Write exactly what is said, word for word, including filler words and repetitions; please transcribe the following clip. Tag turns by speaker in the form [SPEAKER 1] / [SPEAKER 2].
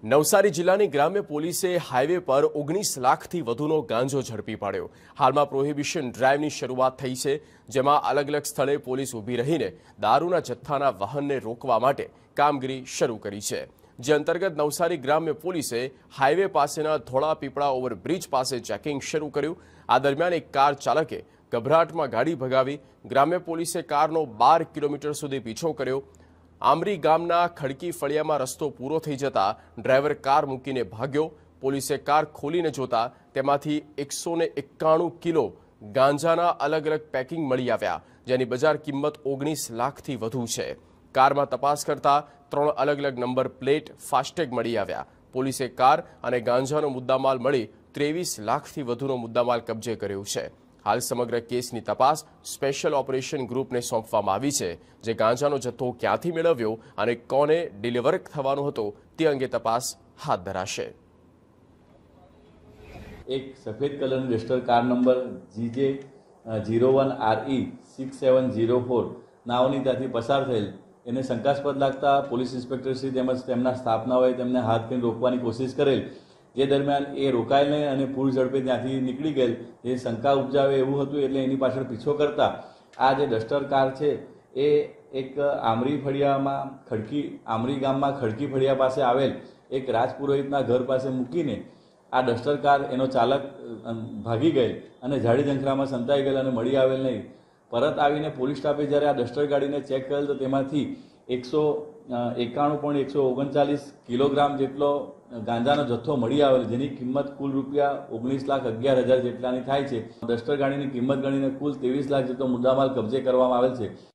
[SPEAKER 1] નવસારી જિલ્લાની ગ્રામ્ય પોલીસે હાઈવે પર ઓગણીસ લાખથી વધુનો ગાંજો ઝડપી પાડ્યો। હાલમાં પ્રોહિબિશન ડ્રાઈવની શરૂઆત થઈ છે, જેમાં અલગ અલગ સ્થળે પોલીસ ઊભી રહીને દારૂના જથ્થાના વાહનને રોકવા માટે કામગીરી શરૂ કરી છે। જે અંતર્ગત નવસારી ગ્રામ્ય પોલીસે હાઈવે પાસેના ધોળા પીપળા ઓવરબ્રિજ પાસે ચેકિંગ શરૂ કર્યું। આ દરમિયાન એક કાર ચાલકે ગભરાટમાં ગાડી ભગાવી ગ્રામ્ય પોલીસે કારનો બાર કિલોમીટર સુધી પીછો કર્યો। આમરી ગામના ખડકી ફળિયામાં રસ્તો પૂરો થઈ જતા ડ્રાઈવર કાર મૂકીને ભાગ્યો। પોલીસે કાર ખોલીને જોતા તેમાંથી એકસો ને એકાણું કિલો ગાંજાના અલગ અલગ પેકિંગ મળી આવ્યા, જેની બજાર કિંમત ઓગણીસ લાખથી વધુ છે। કારમાં તપાસ કરતા ત્રણ અલગ અલગ નંબર પ્લેટ ફાસ્ટેગ મળી આવ્યા। પોલીસે કાર અને ગાંજાનો મુદ્દામાલ મળી ત્રેવીસ લાખથી વધુનો મુદ્દામાલ કબજે કર્યો છે। હાલ સમગ્ર કેસની તપાસ સ્પેશિયલ ઓપરેશન ગ્રુપને સોંપવામાં આવી છે, જે ગાંજાનો જથ્થો ક્યાંથી મેળવ્યો અને કોને ડિલિવર થવાનો હતો તે અંગે તપાસ હાથ ધરાશે।
[SPEAKER 2] એક સફેદ કલરની register car number GJ zero one R E six seven zero four નાઓની ત્યાંથી પસાર થયેલ એને શંકાસ્પદ લાગતા પોલીસ ઇન્સ્પેક્ટરશ્રી તેમજ તેમના સ્ટાફનાઓએ તેમને હાથ કરીને રોકવાની કોશિશ કરેલ। જે દરમિયાન એ રોકાયેલ નહીં અને પૂર ઝડપે ત્યાંથી નીકળી ગયેલ। એ શંકા ઉપજાવે એવું હતું એટલે એની પાછળ પીછો કરતા આ જે ડસ્ટર કાર છે એ એક આમરી ફળિયામાં ખડકી આમરી ગામમાં ખડકી ફળિયા પાસે આવેલ એક રાજપુરોહિતના ઘર પાસે મૂકીને આ ડસ્ટર કાર એનો ચાલક ભાગી ગયેલ અને ઝાડી ઝંખરામાં સંતાઈ ગયેલ અને મળી આવેલ નહીં। પરત આવીને પોલીસ સ્ટાફે જ્યારે આ ડસ્ટર ગાડીને ચેક કરેલ તો તેમાંથી એકસો એકાણું પોઈન્ટ એકસો ઓગણચાલીસ કિલોગ્રામ જેટલો ગાંજાનો જથ્થો મળી આવેલ, જેની કિંમત કુલ રૂપિયા ઓગણીસ લાખ અગિયાર હજાર જેટલાની થાય છે। ડસ્ટર ગાડીની કિંમત ગણીને કુલ ત્રેવીસ લાખ જેટલો મુદ્દામાલ કબજે કરવામાં આવેલ છે।